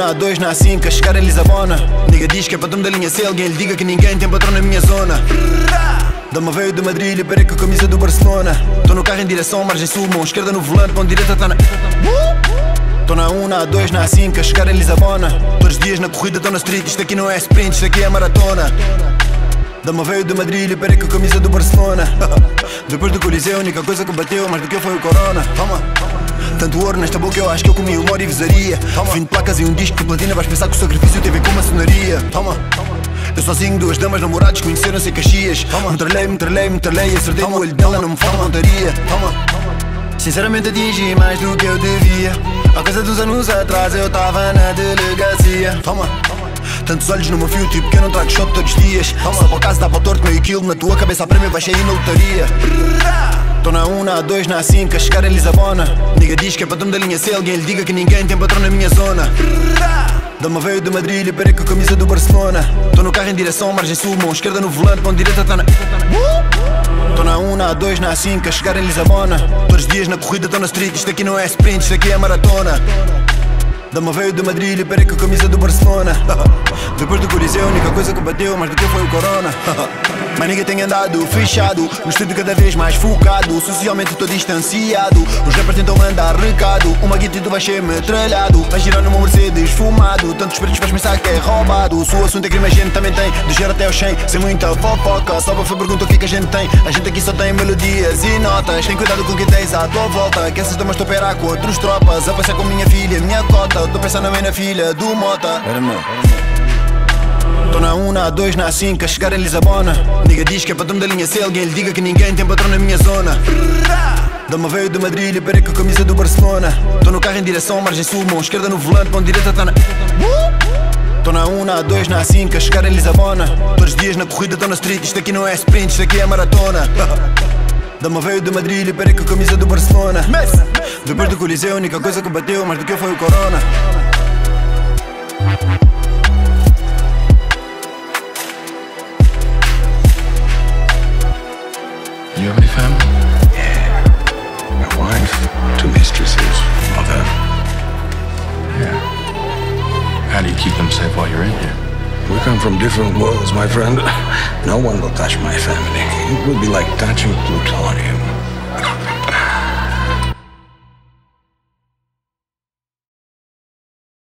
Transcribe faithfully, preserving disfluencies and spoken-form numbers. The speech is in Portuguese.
um, a dois, na cinco, a chegar em Lisabona. Nigga diz que é patrão da linha C, alguém lhe diga que ninguém tem patrão na minha zona. Dama veio de Madrid e parei com a camisa do Barcelona. Tô no carro em direção, margem sul, mão esquerda no volante, mão direita tá na... Tô na um, na dois, na cinco, a chegar em Lisabona. Todos os dias na corrida tô na street, isto aqui não é sprint, isto aqui é maratona. Dama veio de Madrid e parei com a camisa do Barcelona. Depois do Coliseu, a única coisa que bateu mais do que foi o Corona. Toma. Tanto ouro nesta boca, eu acho que eu comi humor e visaria. vinte placas e um disco de platina, vais pensar que o sacrifício teve com maçonaria. Toma. Eu sozinho, duas damas, namorados, conheceram-se em Caxias. Me tralhei, me tralhei, me tralhei, acertei no olho dela, não me falta montaria. Toma. Sinceramente atingi mais do que eu devia. Há coisa dos anos atrás eu tava na delegacia. Toma. Tantos olhos no meu fio, tipo que eu não trago shot todos os dias. Só para o caso dá para o torto meio quilo, na tua cabeça a prémio vai sair na lotaria. Tô na um, na dois, na cinco, a chegar em Lisabona. Nigga diz que é patrão da linha C, alguém lhe diga que ninguém tem patrão na minha zona. Dama veio de Madrid e parei com a camisa do Barcelona. Tô no carro em direção, margem sul, mão esquerda no volante, mão direita tá na... Tô na um, na dois, na cinco, a chegar em Lisabona. Todos os dias na corrida tô na street, isto aqui não é sprint, isto aqui é maratona. Dama veio de Madrid e parei com a camisa do Barcelona. Depois do Coliseu, a única coisa que bateu mais do que foi o Corona. Mas ninguém tem andado fechado, no estúdio cada vez mais focado. Socialmente tô distanciado, os rappers tentam mandar recado. Uma guita e tu vais ser metralhado, vai girar numa Mercedes fumado. Tantos pretos vais pensar que é roubado. Se o assunto é crime a gente também tem, de zero até ao cem, sem muita fofoca. Só para pergunta o que é que a gente tem. A gente aqui só tem melodias e notas. Tem cuidado com o que tens à tua volta, que essas damas estou a operar com outros tropas. A passar com minha filha, minha cota. Tô pensando bem na filha do Mota. Era meu. Tô na um, na dois, na cinco, a chegar em Lisabona. Nigga diz que é patrão da linha C, alguém lhe diga que ninguém tem patrão na minha zona. Dama veio de Madrid e parei com a camisa do Barcelona. Tô no carro em direção, margem sul, mão esquerda no volante, mão direita tá na... Tô na um, na dois, na cinco, a chegar em Lisabona. Todos os dias na corrida tô na street, isto aqui não é sprint, isto aqui é maratona. Dama veio de Madrid e parei com a camisa do Barcelona. Depois do Coliseu, a única coisa que bateu mais do que foi o Corona. You have any family? Yeah. My wife, two mistresses, mother. Yeah. How do you keep them safe while you're in here? We come from different worlds, my friend. No one will touch my family. It would be like touching plutonium.